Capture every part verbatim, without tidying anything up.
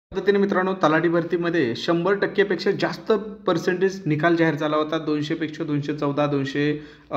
पद्धतीने मित्रांनो तलाठी भरतीमध्ये शंभर टक्केपेक्षा जास्त पर्सेंटेज निकाल जाहीर झाला होता. दोनशेपेक्षा दोनशे चौदा दोनशे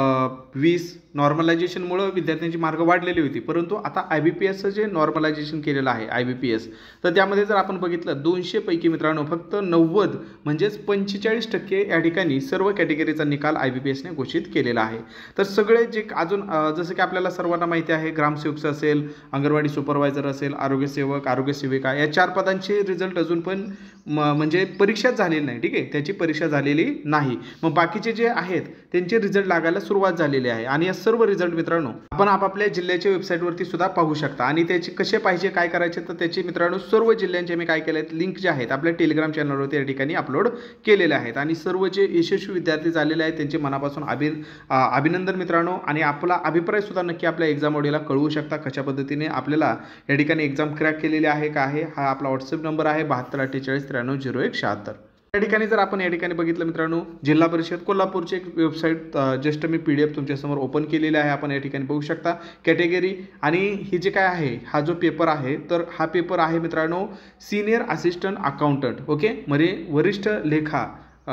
वीस नॉर्मलायझेशनमुळे विद्यार्थ्यांची मार्क वाढलेली होती. परंतु आता आय बी पी एसचं जे नॉर्मलायझेशन केलेलं आहे आय बी पी एस, तर त्यामध्ये जर आपण बघितलं दोनशेपैकी मित्रांनो फक्त नव्वद म्हणजेच पंचेचाळीस टक्के या ठिकाणी सर्व कॅटेगरीचा निकाल आय बी पी एसने घोषित केलेला आहे. तर सगळे जे अजून जसं की आपल्याला सर्वांना माहिती आहे, ग्रामसेवक असेल, अंगणवाडी सुपरवायझर असेल, आरोग्यसेवक, आरोग्यसेविका या चार पदांचे रिझल्ट अजून पण म्हणजे परीक्षाच झालेली नाही. ठीक आहे, त्याची परीक्षा झालेली नाही. मग बाकीचे जे आहेत त्यांचे रिझल्ट लागायला सुरुवात झालेली आहे आणि या सर्व रिझल्ट मित्रांनो आपण आपापल्या जिल्ह्याच्या वेबसाईटवरती सुद्धा पाहू शकता. आणि त्याचे कसे पाहिजे काय करायचे तर त्याचे मित्रांनो सर्व जिल्ह्यांचे मी काय केले आहेत लिंक जे आहेत आपल्या टेलिग्राम चॅनलवरती या ठिकाणी अपलोड केलेले आहेत. आणि सर्व जे यशस्वी विद्यार्थी झालेले आहेत त्यांचे मनापासून अभि अभिनंदन मित्रांनो. आणि आपला अभिप्राय सुद्धा नक्की आपल्या एक्झाम ऑडिओला कळवू शकता कशा पद्धतीने आपल्याला या ठिकाणी एक्झाम क्रॅक केलेली आहे का आहे. हा आपला व्हॉट्सअप नंबर आहे बहात्तर अठ्ठेचाळीस त्र्याण्णव झिरो एक शहात्तर. या ठिकाणी जर आपण या ठिकाणी बघितलं मित्रांनो जिल्हा परिषद कोल्हापूरची एक वेबसाईट जस्ट मी पी डी एफ तुमच्यासमोर ओपन केलेली आहे. आपण या ठिकाणी बघू शकता कॅटेगरी आणि ही जे काय आहे हा जो पेपर आहे तर हा पेपर आहे मित्रांनो सिनियर असिस्टंट अकाउंटंट. ओके, म्हणजे वरिष्ठ लेखा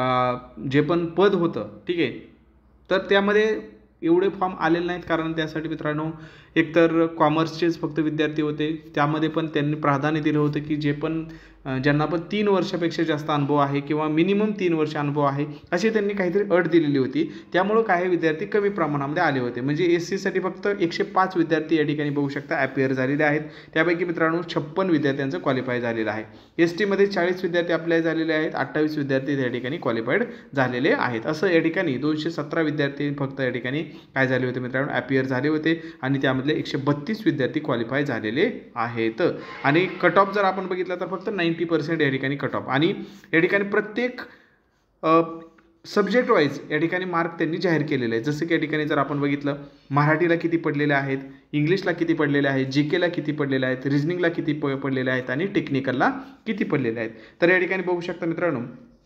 जे पण पद होतं. ठीक आहे, तर त्यामध्ये एवढे फॉर्म आलेले नाहीत कारण त्यासाठी मित्रांनो एकतर कॉमर्सचेच फक्त विद्यार्थी होते. त्यामध्ये पण त्यांनी प्राधान्य दिलं होतं की जे पण ज्यांना पण तीन वर्षापेक्षा जास्त अनुभव आहे किंवा मिनिमम तीन वर्ष अनुभव आहे अशी त्यांनी काहीतरी अट दिलेली होती. त्यामुळं काही विद्यार्थी कमी प्रमाणामध्ये आले होते. म्हणजे एस सीसाठी फक्त एकशे पाच विद्यार्थी या ठिकाणी बघू शकता ॲपियर झालेले आहेत. त्यापैकी मित्रांनो छप्पन विद्यार्थ्यांचं क्वालिफाय झालेलं आहे. एस टीमध्ये चाळीस विद्यार्थी अप्लाय झालेले आहेत, अठ्ठावीस विद्यार्थी या ठिकाणी क्वालिफाईड झालेले आहेत. असं या ठिकाणी दोनशे सतरा विद्यार्थी फक्त या ठिकाणी काय झाले होते मित्रांनो ॲपियर झाले होते आणि त्यामधले एकशे बत्तीस विद्यार्थी क्वालिफाय झालेले आहेत. आणि कट ऑफ जर आपण बघितलं तर फक्त नाईन्टी पर्सेंट या ठिकाणी कट ऑफ. आणि या ठिकाणी प्रत्येक सब्जेक्ट वाईज या ठिकाणी मार्क त्यांनी जाहीर केलेले आहेत. जसं की या ठिकाणी जर आपण बघितलं मराठीला किती पडलेले आहेत, इंग्लिशला किती पडलेले आहेत, जी केला किती पडलेले आहेत, रिजनिंगला किती प पडलेले आहेत आणि टेक्निकलला किती पडलेले आहेत. तर या ठिकाणी बघू शकता मित्रांनो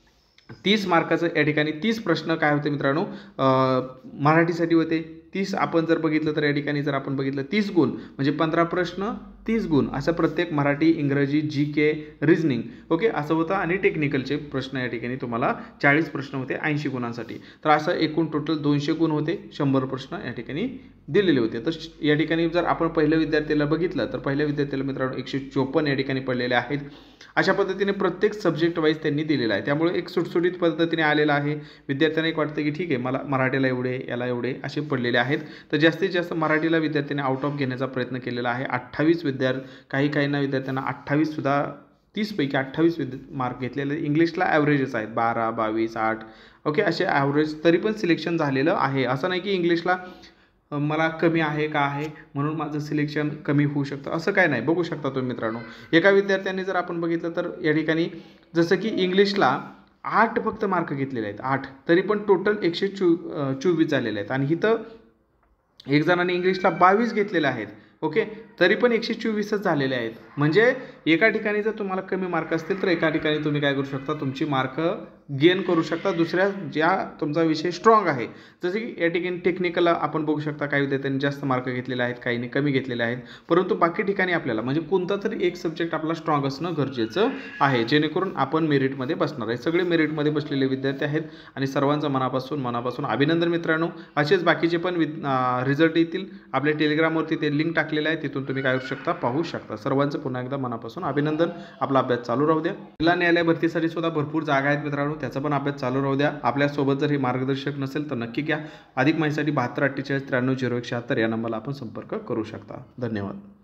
तीस मार्काचं या ठिकाणी तीस प्रश्न काय होते मित्रांनो मराठीसाठी होते. तीस आपण जर बघितलं तर या ठिकाणी जर आपण बघितलं तीस गुण म्हणजे पंधरा प्रश्न तीस गुण असं प्रत्येक मराठी, इंग्रजी, जी के, रिजनिंग ओके असं होतं. आणि टेक्निकलचे प्रश्न या ठिकाणी तुम्हाला चाळीस प्रश्न होते ऐंशी गुणांसाठी. तर असं एकूण टोटल दोनशे गुण होते, शंभर प्रश्न या ठिकाणी दिलेले होते. तर या ठिकाणी जर आपण पहिल्या विद्यार्थ्याला बघितलं तर पहिल्या विद्यार्थ्याला मित्रांनो एकशे चोपन्न या ठिकाणी पडलेले आहेत. अशा पद्धतीने प्रत्येक सब्जेक्ट वाईज त्यांनी दिलेला आहे. त्यामुळे एक सुटसुटीत पद्धतीने आलेला आहे. विद्यार्थ्यांना एक वाटतं की ठीक आहे मला मराठीला एवढे याला एवढे असे पडलेले आहेत. तर जास्तीत जास्त मराठीला विद्यार्थ्यांनी आउट ऑफ घेण्याचा प्रयत्न केलेला आहे. अठ्ठावीस विद्यार्थी काही काहींना विद्यार्थ्यांना अठ्ठावीस सुद्धा तीसपैकी अठ्ठावीस विद्या मार्क घेतलेले. इंग्लिशला ॲव्हरेजेस आहेत बारा बावीस आठ ओके असे ॲव्हरेज तरी पण सिलेक्शन झालेलं आहे. असं नाही की इंग्लिशला मला कमी आहे का आहे म्हणून माझं सिलेक्शन कमी होऊ शकतं असं काय नाही. बघू शकता तुम्ही मित्रांनो एका विद्यार्थ्यांनी जर आपण बघितलं तर या ठिकाणी जसं की इंग्लिशला आठ फक्त मार्क घेतलेले आहेत आठ तरी पण टोटल एकशे चो चोवीस झालेले आहेत. आणि इथं एक जणांनी इंग्लिशला बावीस घेतलेले आहेत ओके तरी पण एकशे चोवीसच झालेले आहेत. म्हणजे एका ठिकाणी जर तुम्हाला कमी मार्क असतील तर एका ठिकाणी तुम्ही काय करू शकता तुमची मार्क गेन करू शकता दुसऱ्या ज्या तुमचा विषय स्ट्रॉंग आहे. जसे की या ठिकाणी टेक्निकल आपण बघू शकता काही विद्यार्थ्यांनी जास्त मार्क घेतलेले आहेत, काहींनी कमी घेतलेले आहेत. परंतु बाकी ठिकाणी आपल्याला म्हणजे कोणता तरी एक सब्जेक्ट आपला स्ट्रॉंग असणं गरजेचं आहे जेणेकरून आपण मेरिटमध्ये बसणार आहे. सगळे मेरिटमध्ये बसलेले विद्यार्थी आहेत आणि सर्वांचं मनापासून मनापासून अभिनंदन मित्रांनो. असेच बाकीचे पण रिझल्ट येतील आपल्या टेलिग्रामवरती ते लिंक टाकलेलं आहे तिथून तुम्ही काय करू शकता पाहू शकता. सर्वांचं पुन्हा एकदा मनापासून अभिनंदन. आपला अभ्यास चालू राहू द्या. जिल्हा न्यायालय भरतीसाठी सुद्धा भरपूर जागा आहेत मित्रांनो त्याचा पण अभ्यास चालू राहू द्या. आपल्यासोबत जर हे मार्गदर्शक नसेल तर नक्की घ्या. अधिक माहितीसाठी बहात्तर अठ्ठेचाळीस त्र्याण्णव झिरो एक शहात्तर या नंबरला आपण संपर्क करू शकता. धन्यवाद.